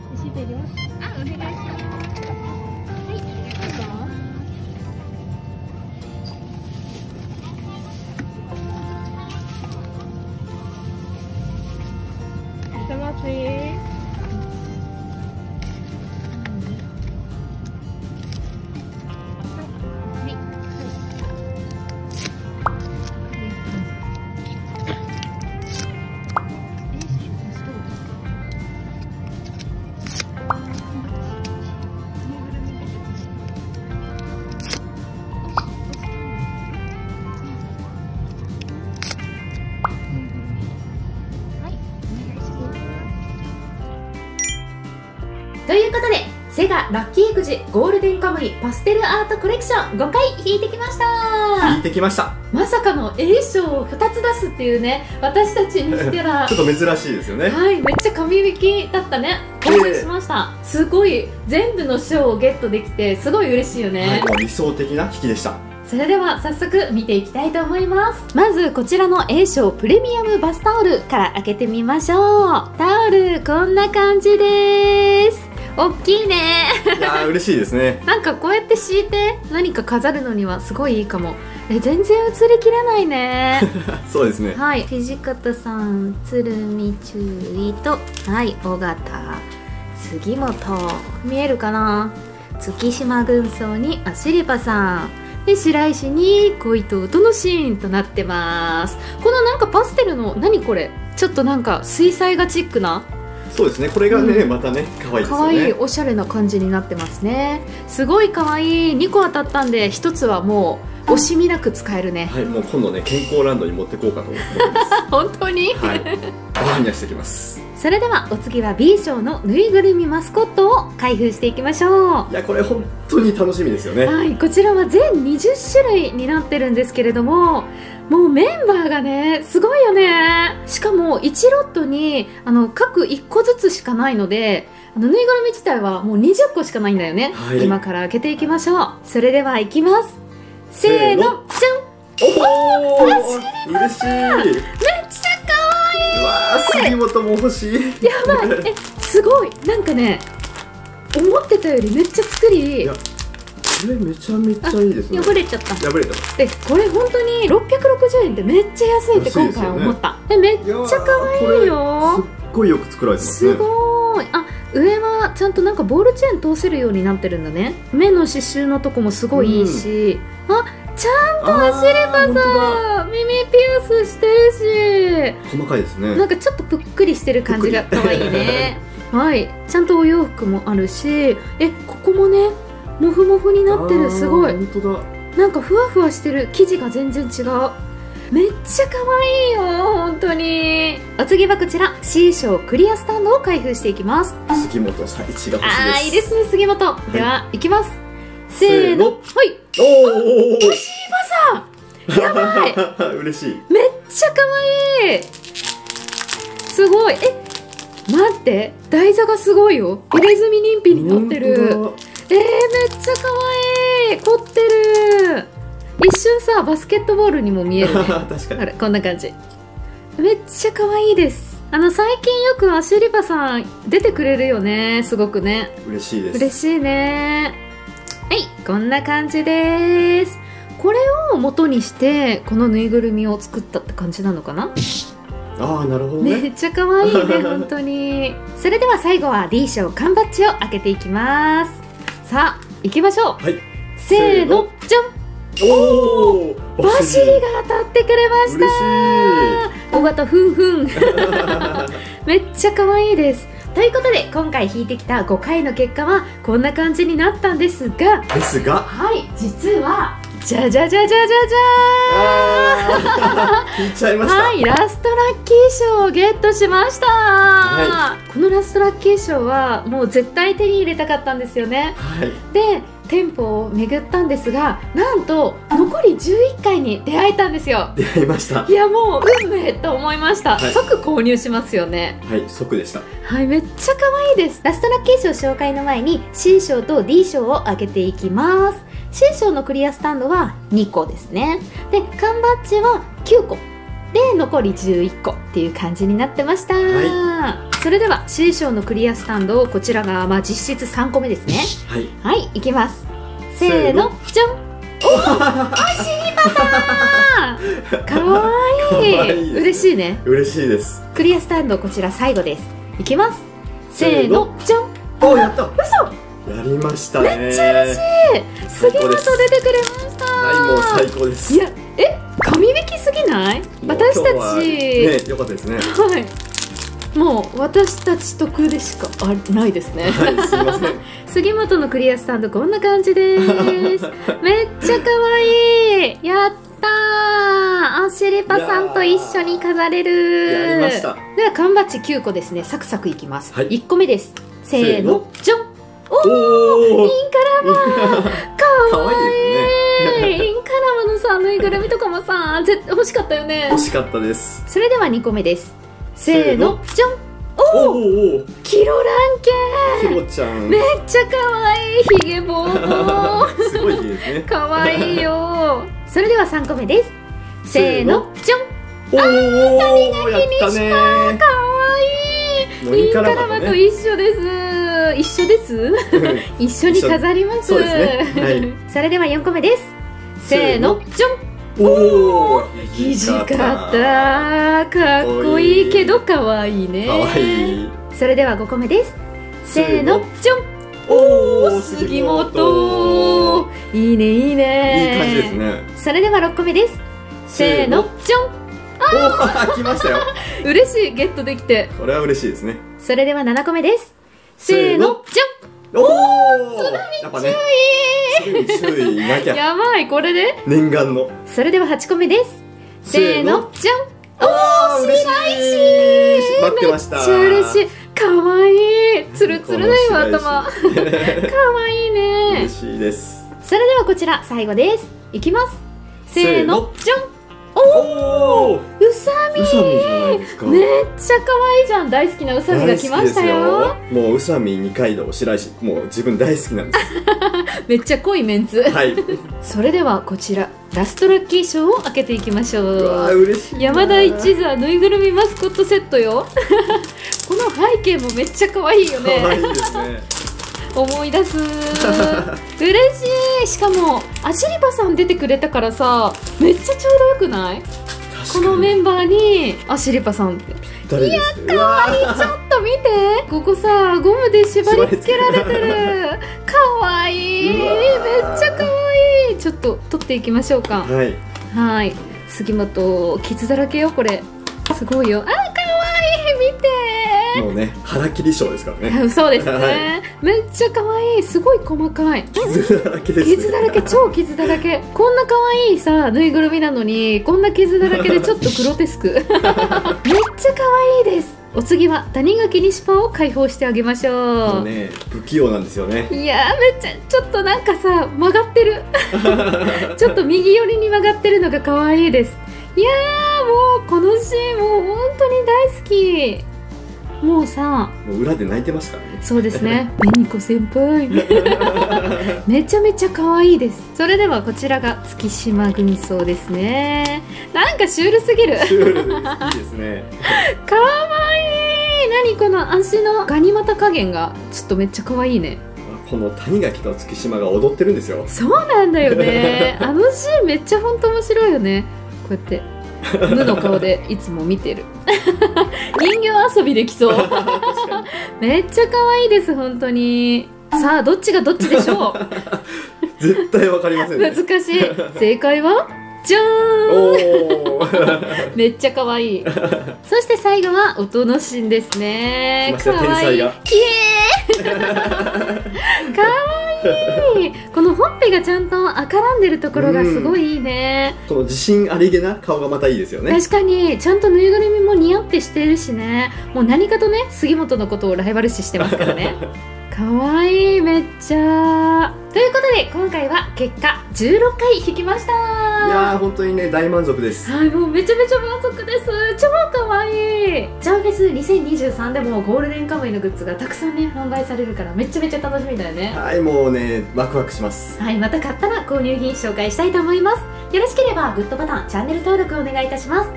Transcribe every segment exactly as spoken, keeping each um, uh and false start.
レシート入れます。 あ、お願いします。はい、ありがとうございます。 下待ち。 ということで、セガラッキーくじゴールデンカムイパステルアートコレクションごかい引いてきました。 引いてきました。 まさかの A 賞をふたつ出すっていうね、私たちにしてはちょっと珍しいですよね。 はい、めっちゃ神引きだったね。興奮しました、えー、すごい全部の賞をゲットできてすごい嬉しいよね、 はい、もう理想的な引きでした。 それでは早速見ていきたいと思います。まずこちらの A 賞プレミアムバスタオルから開けてみましょう。タオルこんな感じです。大きいね。 いやー嬉しいですね。 なんかこうやって敷いて何か飾るのにはすごいいいかも。え、全然映りきらないね。 そうですね。 はい、土方さん、鶴見中尉と、はい、尾形、杉本、見えるかな。月島軍曹にアシリパさんで、白石に恋と音のシーンとなってます。このなんかパステルの何これ、ちょっとなんか水彩画チックな。 そうですね、これがね、うん、またね可愛いですよね。 可愛いおしゃれな感じになってますね。すごい可愛い。にこ当たったんでひとつはもう惜しみなく使えるね。 はい、もう今度ね健康ランドに持ってこうかと思います。 本当に、 はい、バカにはしてきます。 それではお次は B 賞のぬいぐるみマスコットを開封していきましょう。 いや、これ本当に楽しみですよね。 はい、こちらは全にじゅっしゅるいになってるんですけれども、もうメンバーがねすごいよね。しかもいちロットにあの各いっこずつしかないので、あのぬいぐるみ自体はもうにじゅっこしかないんだよね、はい、今から開けていきましょう。それではいきます。せーの、じゃん。 おお、嬉しい。めっちゃ可愛い。 うわー、杉本も欲しい。 やばい。え、すごい。なんかね、思ってたよりめっちゃ作り。いや、 これめちゃめちゃいいですね。 破れちゃった。 破れた。 で、これ本当にろっぴゃくろくじゅうえんってめっちゃ安いって今回思った。で、めっちゃ可愛いよ。 すっごいよく作られてますね。 すごい。あ、上はちゃんとなんかボールチェーン通せるようになってるんだね。目の刺繍のとこもすごいいいし、うん、あ、ちゃんとアシリパさん耳ピアスしてるし、細かいですね。 なんかちょっとぷっくりしてる感じが可愛いね。はい、ちゃんとお洋服もあるし、え、ここもねモフモフになってる。すごい。本当だ。なんかふわふわしてる。生地が全然違う。めっちゃ可愛いよ本当に。お次はこちら C 賞クリアスタンドを開封していきます。 杉本さんいちが欲しいです。 あー、いいですね杉本、はい、では、いきます。せーの、はい。 おお、 おしーばさん、やばい。 嬉しい。 めっちゃ可愛い。すごい。え、待って、台座がすごいよ。入れ墨認否になってる。えー、めっちゃ可愛い。凝ってる。一瞬さ、バスケットボールにも見えるね。 確かに。 あれ、こんな感じ。めっちゃ可愛いです。あの最近よくアシュリパさん出てくれるよね。すごくね。 嬉しいです。 嬉しいね。はい、こんな感じです。これを元にしてこのぬいぐるみを作ったって感じなのかな。 ああ、なるほどね。 めっちゃ可愛いね本当に。それでは最後は D 賞缶バッジを開けていきます。さあ行きましょう。はい、せーの、じゃん。おお、バシリが当たってくれました。尾形ふんふん。めっちゃ可愛いです。ということで今回引いてきたごかいの結果はこんな感じになったんですが、 ですが、 はい、実はじゃじゃじゃじゃじゃじゃーん。 引いちゃいました。 はい、ラストラッキー賞をゲットしました。はい、このラストラッキー賞はもう絶対手に入れたかったんですよね。はい、で店舗を巡ったんですが、なんと残りじゅういっかいに出会えたんですよ。 出会いました。 いや、もう運命と思いました。はい、即購入しますよね。 はい、即でした。 はい、めっちゃ可愛いです。ラストラッキー賞紹介の前に C 賞と D 賞を開けていきます。C 賞のクリアスタンドはにこですね。で缶バッジはきゅうこで残りじゅういっこっていう感じになってました、 はそれでは シー 賞のクリアスタンド、こちらがまあ実質さんこめですね。 はいはいいきます。せーのじゃん。おおアシリパさんかわいいかわいいですね嬉しいね。 嬉しいです。 クリアスタンドこちら最後です。いきます。せーのじゃん。 おやった。 嘘やりましたね。 めっちゃ嬉しい。杉本出てくれました。 はいもう最高です。 いやえ神引きすぎない？ もう私た今日はちね良かったですね。 はいもう私たち得でしかあないですね。 はいすいません。 杉本のクリアスタンドこんな感じですめっちゃ可愛いやったーアシリパさんと一緒に飾れる。 やりました。 では缶バッジきゅうこですね。サクサクいきます、 はい、 いっこめです。せーのじゃん。おおーインーカラマかわいいですね。 インカラマのさぬいぐるみとかもさ絶対欲しかったよね。 欲しかったです。 それではにこめです。せーのじゃん。 おおおキロランケキロちゃんめっちゃ可愛いひげぼうぼうすごいですね。 可愛いよ。それではさんこめです。せーのじゃん。 おおやったねー。 可愛いもうインカラマとねインカラマと一緒です一緒です一緒に飾ります。 そうですねはい、 それではよんこめです。せーのじゃん。 おお土方かっこいいけどかわいいね。 かわいい。 それではごこめです。せーのじゃん。 おお杉本いいねいいねいい感じですね。 それではろっこめです。せーのじゃん。 おお来ましたよ。 嬉しいゲットできて。 これは嬉しいですね。 それではななこめです。せーのじおおやっぱねすぐに注意なきゃん。 ゃ。 やばいこれで。 念願の。 それでははちこめです。せーのじゃん。 おお嬉しい。待ってました。 めっちゃ嬉しい。かわいいつるつるだよ頭かわいいね。 嬉しいです。 それではこちら最後です。いきます。せーのじゃん。おおおうさみうさみじゃないですか。 めっちゃ可愛いじゃん。大好きなうさみが来ましたよ。 もううさみ二階堂白石もう自分大好きなんですめっちゃ濃いメンツ。 はい。 それではこちらラストラッキー賞を開けていきましょう。 うわ嬉しい。 山田一座ぬいぐるみマスコットセットよこの背景もめっちゃ可愛いよね。 可愛いですね。 思い出す嬉しい。しかもアシリパさん出てくれたからさめっちゃちょうどよくない？このメンバーにアシリパさんって誰です。 いや可愛い。ちょっと見てここさゴムで縛り付けられてる可愛いめっちゃ可愛い。ちょっと取っていきましょうか。 はいはい杉本傷だらけよこれすごいよ。あ可愛い見てもうね腹切り賞ですからね。 そうですね、 はい、 めっちゃ可愛い。すごい細かい傷だらけですね。 傷だらけ超傷だらけ。こんな可愛いさぬいぐるみなのにこんな傷だらけでちょっとグロテスクめっちゃ可愛いです。お次は谷垣西パンを解放してあげましょう。 もうね不器用なんですよね。 いやーめっちゃちょっとなんかさ曲がってるちょっと右寄りに曲がってるのが可愛いです。いやーもうこのシーンもう本当に大好き。もうさもう裏で泣いてますからね。 そうですね紅子先輩めちゃめちゃ可愛いです。それではこちらが月島軍曹ですね。なんかシュールすぎるシュールでいいですね。 かわいい。何この足のガニ股加減がちょっとめっちゃ可愛いね。 この谷垣と月島が踊ってるんですよ。 そうなんだよねあのシーンめっちゃ本当面白いよね。こうやって無の顔でいつも見てる人形遊びできそうめっちゃ可愛いです本当に。さあどっちがどっちでしょう絶対わかりませんね。 難しい。正解はじゃーんおーめっちゃ可愛いそして最後は音のシーンですね。 来ました可愛い。 天才がきえー可愛い。このほっぺがちゃんと赤らんでるところがすごいいいね。 この自信ありげな顔がまたいいですよね。 確かにちゃんとぬいぐるみも似合ってしてるしね。もう何かとね杉本のことをライバル視してますからねかわいいめっちゃ。ということで今回は結果じゅうろっかい引きました。 いやー本当にね大満足です。 はいもうめちゃめちゃ満足です。超かわいい。ジャンフェスにせんにじゅうさんでもゴールデンカムイのグッズがたくさんね販売されるからめちゃめちゃ楽しみだよね。 はいもうねワクワクします。 はいまた買ったら購入品紹介したいと思います。よろしければグッドボタンチャンネル登録お願いいたします。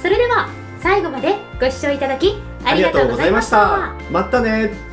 それでは最後までご視聴いただきありがとうございました。 またね。